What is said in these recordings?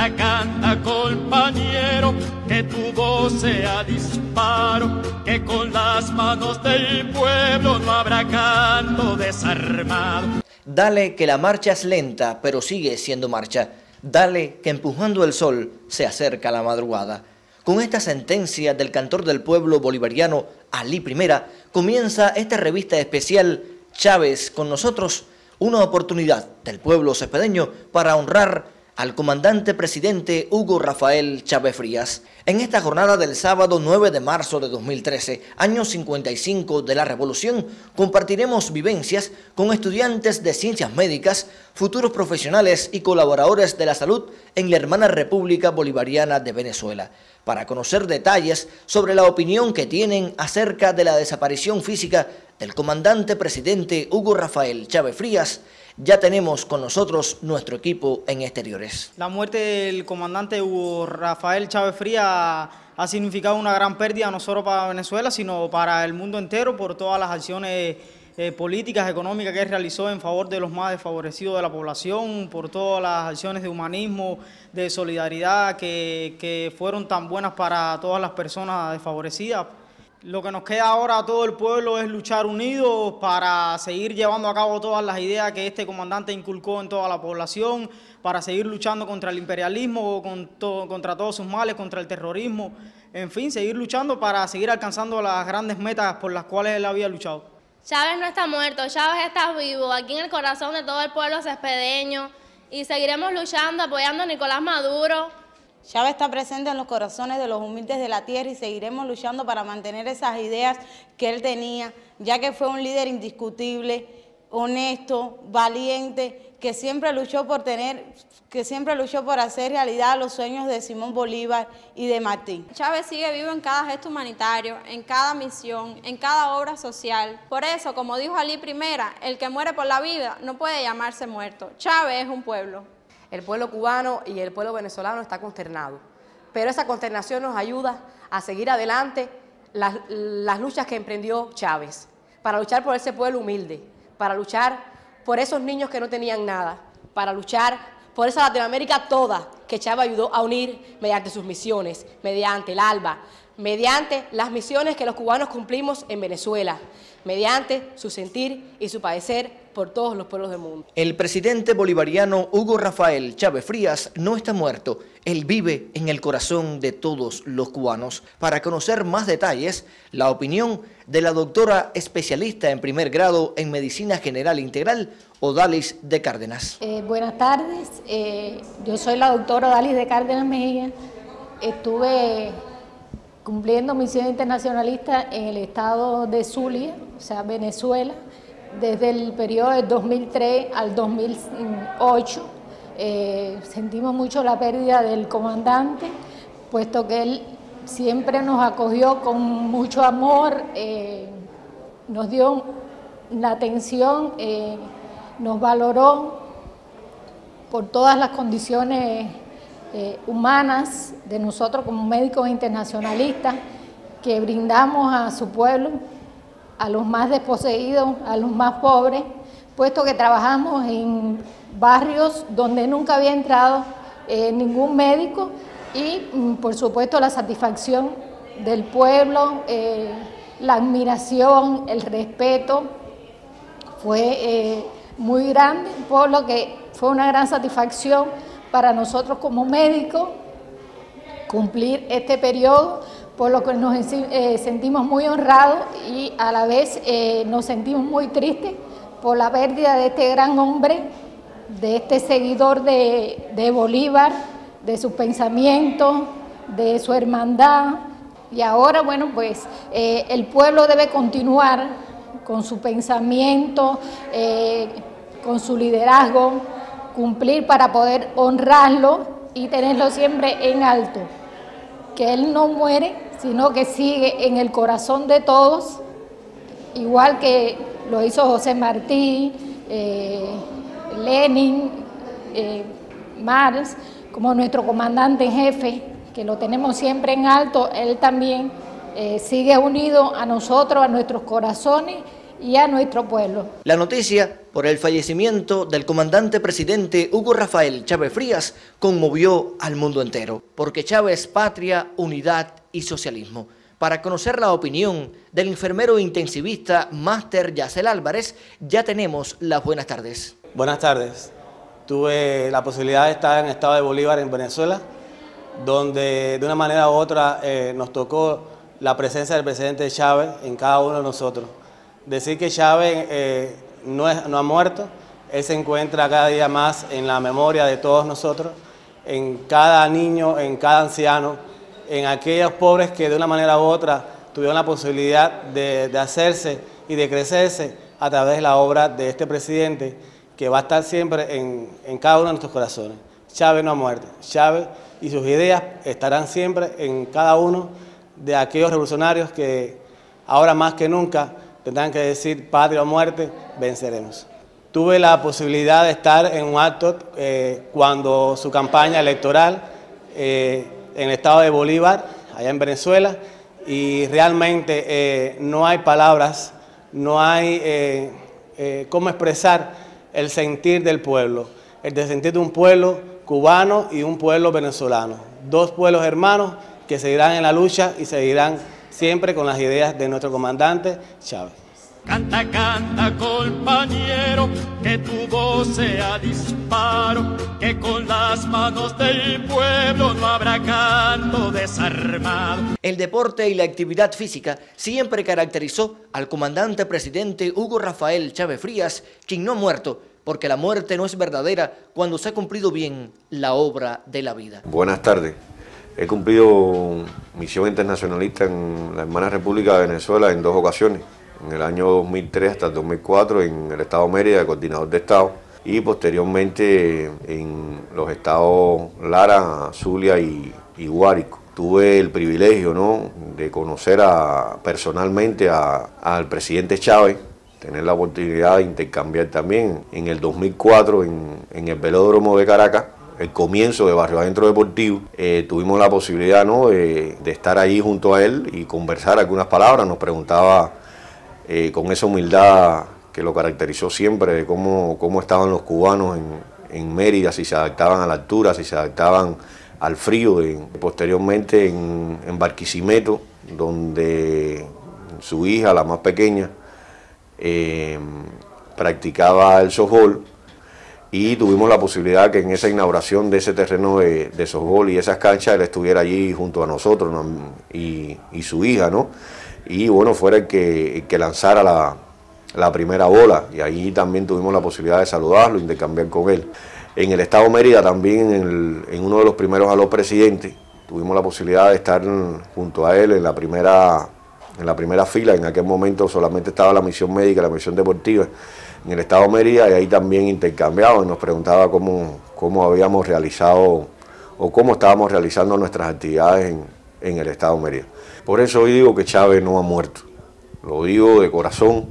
Ahora canta, compañero, que tu voz sea disparo, que con las manos del pueblo no habrá canto desarmado. Dale que la marcha es lenta, pero sigue siendo marcha. Dale que empujando el sol se acerca la madrugada. Con esta sentencia del cantor del pueblo bolivariano Alí Primera, comienza esta revista especial Chávez con nosotros, una oportunidad del pueblo cephedeño para honrar al comandante presidente Hugo Rafael Chávez Frías. En esta jornada del sábado 9 de marzo de 2013, año 55 de la Revolución, compartiremos vivencias con estudiantes de ciencias médicas, futuros profesionales y colaboradores de la salud en la hermana República Bolivariana de Venezuela, para conocer detalles sobre la opinión que tienen acerca de la desaparición física del comandante presidente Hugo Rafael Chávez Frías. Ya tenemos con nosotros nuestro equipo en exteriores. La muerte del comandante Hugo Rafael Chávez Frías ha significado una gran pérdida no solo para Venezuela, sino para el mundo entero por todas las acciones políticas, económicas que él realizó en favor de los más desfavorecidos de la población, por todas las acciones de humanismo, de solidaridad que fueron tan buenas para todas las personas desfavorecidas. Lo que nos queda ahora a todo el pueblo es luchar unidos para seguir llevando a cabo todas las ideas que este comandante inculcó en toda la población, para seguir luchando contra el imperialismo, contra todos sus males, contra el terrorismo, en fin, seguir luchando para seguir alcanzando las grandes metas por las cuales él había luchado. Chávez no está muerto, Chávez está vivo, aquí en el corazón de todo el pueblo cephedeño, y seguiremos luchando, apoyando a Nicolás Maduro. Chávez está presente en los corazones de los humildes de la tierra y seguiremos luchando para mantener esas ideas que él tenía, ya que fue un líder indiscutible, honesto, valiente, que siempre luchó por hacer realidad los sueños de Simón Bolívar y de Martín. Chávez sigue vivo en cada gesto humanitario, en cada misión, en cada obra social. Por eso, como dijo Alí Primera, el que muere por la vida no puede llamarse muerto. Chávez es un pueblo. El pueblo cubano y el pueblo venezolano está consternado, pero esa consternación nos ayuda a seguir adelante las luchas que emprendió Chávez, para luchar por ese pueblo humilde, para luchar por esos niños que no tenían nada, para luchar por esa Latinoamérica toda que Chávez ayudó a unir mediante sus misiones, mediante el ALBA, mediante las misiones que los cubanos cumplimos en Venezuela, mediante su sentir y su padecer por todos los pueblos del mundo. El presidente bolivariano Hugo Rafael Chávez Frías no está muerto, él vive en el corazón de todos los cubanos. Para conocer más detalles, la opinión de la doctora especialista en primer grado en Medicina General Integral, Odalis de Cárdenas. Buenas tardes, yo soy la doctora Odalis de Cárdenas Mejía, estuve cumpliendo misión internacionalista en el estado de Zulia, o sea, Venezuela, desde el periodo del 2003 al 2008. Sentimos mucho la pérdida del comandante, puesto que él siempre nos acogió con mucho amor, nos dio la atención, nos valoró por todas las condiciones humanas de nosotros como médicos internacionalistas que brindamos a su pueblo, a los más desposeídos, a los más pobres, puesto que trabajamos en barrios donde nunca había entrado ningún médico y por supuesto la satisfacción del pueblo, la admiración, el respeto fue muy grande, por lo que fue una gran satisfacción para nosotros como médicos cumplir este periodo, por lo que nos sentimos muy honrados y a la vez nos sentimos muy tristes por la pérdida de este gran hombre, de este seguidor de Bolívar, de sus pensamientos, de su hermandad. Y ahora, bueno, pues el pueblo debe continuar con su pensamiento, con su liderazgo, cumplir para poder honrarlo y tenerlo siempre en alto. Que él no muere, sino que sigue en el corazón de todos, igual que lo hizo José Martí, Lenin, Marx, como nuestro comandante en jefe, que lo tenemos siempre en alto. Él también sigue unido a nosotros, a nuestros corazones y a nuestro pueblo. La noticia por el fallecimiento del comandante presidente Hugo Rafael Chávez Frías conmovió al mundo entero, porque Chávez, patria, unidad y socialismo. Para conocer la opinión del enfermero intensivista Máster Yacel Álvarez, ya tenemos las buenas tardes. Buenas tardes. Tuve la posibilidad de estar en el estado de Bolívar, en Venezuela, donde de una manera u otra nos tocó la presencia del presidente Chávez en cada uno de nosotros. Decir que Chávez no ha muerto, él se encuentra cada día más en la memoria de todos nosotros, en cada niño, en cada anciano, en aquellos pobres que de una manera u otra tuvieron la posibilidad de hacerse y de crecerse a través de la obra de este presidente, que va a estar siempre en cada uno de nuestros corazones. Chávez no ha muerto. Chávez y sus ideas estarán siempre en cada uno de aquellos revolucionarios que ahora más que nunca tendrán que decir patria o muerte, venceremos. Tuve la posibilidad de estar en un acto cuando su campaña electoral en el estado de Bolívar, allá en Venezuela, y realmente no hay palabras, no hay cómo expresar el sentir del pueblo, el sentir de un pueblo cubano y un pueblo venezolano, dos pueblos hermanos que seguirán en la lucha y seguirán siempre con las ideas de nuestro comandante Chávez. Canta, canta, compañero, que tu voz sea disparo, que con las manos del pueblo no habrá canto desarmado. El deporte y la actividad física siempre caracterizó al comandante presidente Hugo Rafael Chávez Frías, quien no ha muerto, porque la muerte no es verdadera cuando se ha cumplido bien la obra de la vida. Buenas tardes. He cumplido misión internacionalista en la hermana República de Venezuela en 2 ocasiones. En el año 2003 hasta el 2004 en el estado Mérida, de coordinador de estado, y posteriormente en los estados Lara, Zulia y Guárico. Tuve el privilegio, ¿no?, de conocer personalmente al presidente Chávez, tener la oportunidad de intercambiar también en el 2004 en el velódromo de Caracas, el comienzo de Barrio Adentro Deportivo. Tuvimos la posibilidad, ¿no?, de estar ahí junto a él y conversar algunas palabras. Nos preguntaba con esa humildad que lo caracterizó siempre, de cómo estaban los cubanos en Mérida, si se adaptaban a la altura, si se adaptaban al frío. Posteriormente en Barquisimeto, donde su hija, la más pequeña, practicaba el softball, y tuvimos la posibilidad que en esa inauguración de ese terreno de softball y esas canchas él estuviera allí junto a nosotros, ¿no?, y su hija, ¿no?, y bueno, fuera el que lanzara la primera bola, y ahí también tuvimos la posibilidad de saludarlo, intercambiar con él. En el estado Mérida también, en uno de los primeros a los presidentes, tuvimos la posibilidad de estar junto a él en la primera fila. En aquel momento solamente estaba la misión médica, la misión deportiva en el estado Mérida, y ahí también intercambiábamos y nos preguntaba cómo habíamos realizado o cómo estábamos realizando nuestras actividades en el estado Mérida. Por eso hoy digo que Chávez no ha muerto, lo digo de corazón.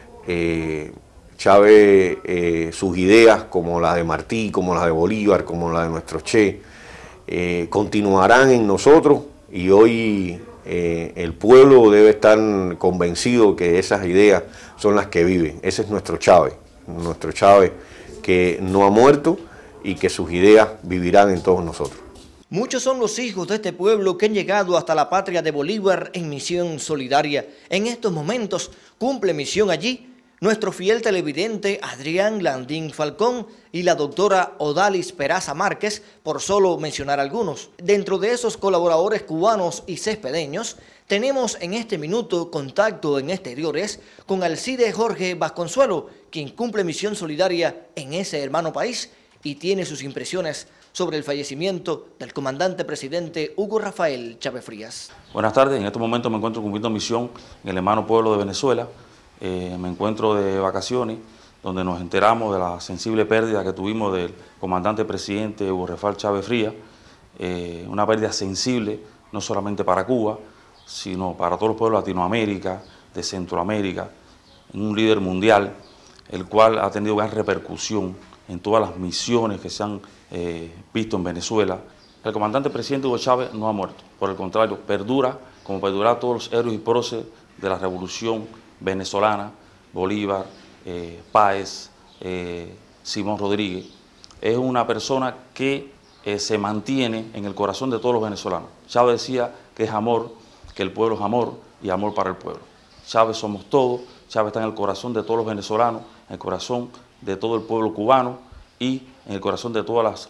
Chávez, sus ideas, como las de Martí, como las de Bolívar, como las de nuestro Che, continuarán en nosotros, y hoy el pueblo debe estar convencido que esas ideas son las que viven. Ese es nuestro Chávez que no ha muerto y que sus ideas vivirán en todos nosotros. Muchos son los hijos de este pueblo que han llegado hasta la patria de Bolívar en misión solidaria. En estos momentos cumple misión allí nuestro fiel televidente Adrián Landín Falcón y la doctora Odalis Peraza Márquez, por solo mencionar algunos. Dentro de esos colaboradores cubanos y cespedeños, tenemos en este minuto contacto en exteriores con Alcide Jorge Vasconsuelo, quien cumple misión solidaria en ese hermano país y tiene sus impresiones sobre el fallecimiento del comandante presidente Hugo Rafael Chávez Frías. Buenas tardes, en estos momentos me encuentro cumpliendo misión en el hermano pueblo de Venezuela. Me encuentro de vacaciones, donde nos enteramos de la sensible pérdida que tuvimos del comandante presidente Hugo Rafael Chávez Frías, una pérdida sensible no solamente para Cuba, sino para todos los pueblos de Latinoamérica, de Centroamérica, un líder mundial, el cual ha tenido gran repercusión en todas las misiones que se han visto en Venezuela. El comandante presidente Hugo Chávez no ha muerto, por el contrario, perdura como perdura todos los héroes y próceres de la revolución venezolana, Bolívar, Páez, Simón Rodríguez, es una persona que se mantiene en el corazón de todos los venezolanos. Chávez decía que es amor, que el pueblo es amor y amor para el pueblo. Chávez somos todos, Chávez está en el corazón de todos los venezolanos, en el corazón de todo el pueblo cubano y en el corazón de todas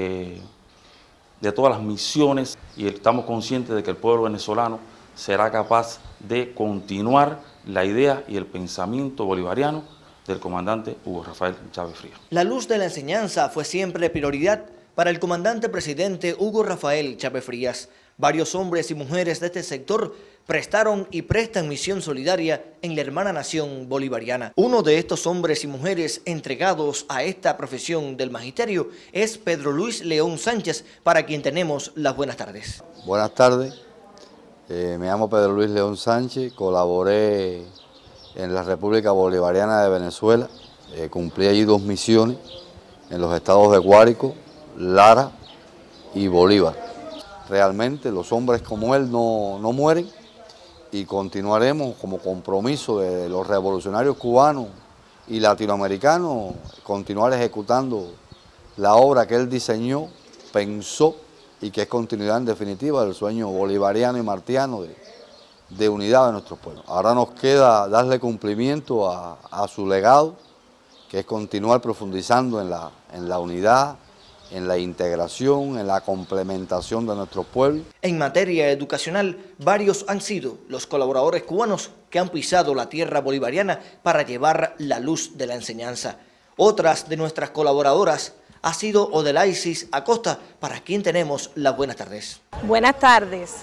las misiones, y estamos conscientes de que el pueblo venezolano será capaz de continuar la idea y el pensamiento bolivariano del comandante Hugo Rafael Chávez Frías. La luz de la enseñanza fue siempre prioridad para el comandante presidente Hugo Rafael Chávez Frías. Varios hombres y mujeres de este sector prestaron y prestan misión solidaria en la hermana nación bolivariana. Uno de estos hombres y mujeres entregados a esta profesión del magisterio es Pedro Luis León Sánchez, para quien tenemos las buenas tardes. Buenas tardes, me llamo Pedro Luis León Sánchez, colaboré en la República Bolivariana de Venezuela, cumplí allí 2 misiones en los estados de Guárico, Lara y Bolívar. Realmente los hombres como él no mueren, y continuaremos como compromiso de los revolucionarios cubanos y latinoamericanos, continuar ejecutando la obra que él diseñó, pensó, y que es continuidad en definitiva del sueño bolivariano y martiano de unidad de nuestros pueblos. Ahora nos queda darle cumplimiento a su legado, que es continuar profundizando en la unidad, en la integración, en la complementación de nuestros pueblos. En materia educacional, varios han sido los colaboradores cubanos que han pisado la tierra bolivariana para llevar la luz de la enseñanza. Otras de nuestras colaboradoras ha sido Odelaisis Acosta, para quien tenemos las buenas tardes. Buenas tardes.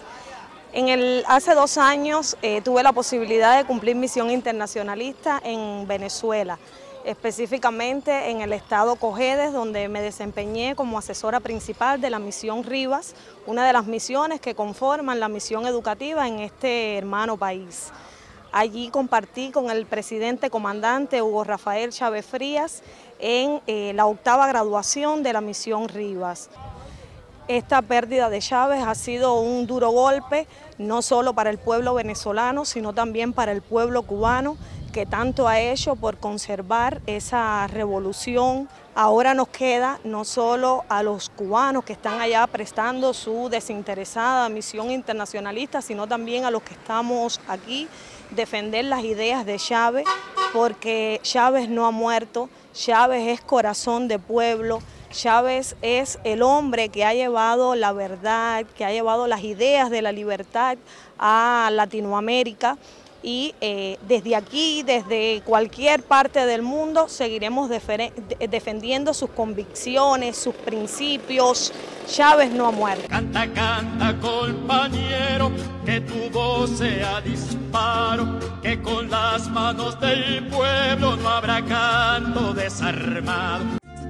Hace 2 años tuve la posibilidad de cumplir misión internacionalista en Venezuela, específicamente en el estado Cojedes, donde me desempeñé como asesora principal de la misión Rivas, una de las misiones que conforman la misión educativa en este hermano país. Allí compartí con el presidente comandante Hugo Rafael Chávez Frías en la 8ª graduación de la misión Rivas. Esta pérdida de Chávez ha sido un duro golpe, no solo para el pueblo venezolano, sino también para el pueblo cubano, que tanto ha hecho por conservar esa revolución. Ahora nos queda no solo a los cubanos que están allá prestando su desinteresada misión internacionalista, sino también a los que estamos aquí, defender las ideas de Chávez, porque Chávez no ha muerto, Chávez es corazón de pueblo, Chávez es el hombre que ha llevado la verdad, que ha llevado las ideas de la libertad a Latinoamérica. Y desde aquí, desde cualquier parte del mundo, seguiremos defendiendo sus convicciones, sus principios. Chávez no ha muerto. Canta, canta, compañero, que tu voz sea disparo, que con las manos del pueblo no habrá canto desarmado.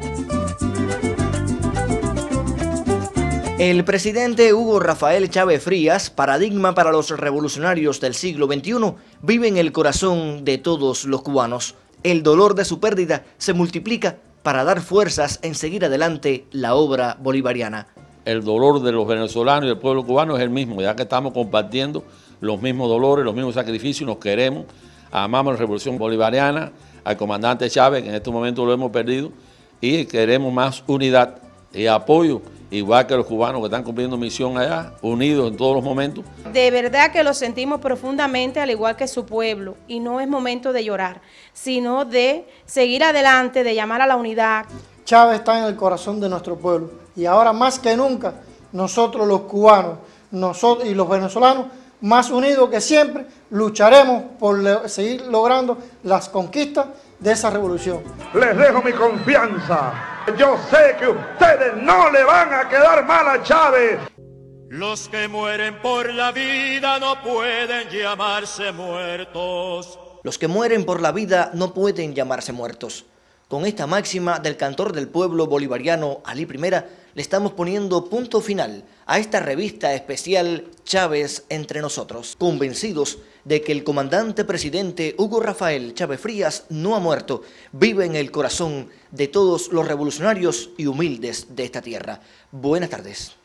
El presidente Hugo Rafael Chávez Frías, paradigma para los revolucionarios del siglo XXI, vive en el corazón de todos los cubanos. El dolor de su pérdida se multiplica para dar fuerzas en seguir adelante la obra bolivariana. El dolor de los venezolanos y del pueblo cubano es el mismo, ya que estamos compartiendo los mismos dolores, los mismos sacrificios, nos queremos, amamos la revolución bolivariana, al comandante Chávez, que en este momento lo hemos perdido, y queremos más unidad y apoyo, igual que los cubanos que están cumpliendo misión allá, unidos en todos los momentos. De verdad que lo sentimos profundamente, al igual que su pueblo, y no es momento de llorar, sino de seguir adelante, de llamar a la unidad. Chávez está en el corazón de nuestro pueblo, y ahora más que nunca, nosotros los cubanos nosotros y los venezolanos, más unidos que siempre, lucharemos por seguir logrando las conquistas de esa revolución. Les dejo mi confianza. Yo sé que ustedes no le van a quedar mal a Chávez. Los que mueren por la vida no pueden llamarse muertos. Los que mueren por la vida no pueden llamarse muertos. Con esta máxima del cantor del pueblo bolivariano Alí I, le estamos poniendo punto final a esta revista especial Chávez entre nosotros, convencidos de que el comandante presidente Hugo Rafael Chávez Frías no ha muerto, vive en el corazón de todos los revolucionarios y humildes de esta tierra. Buenas tardes.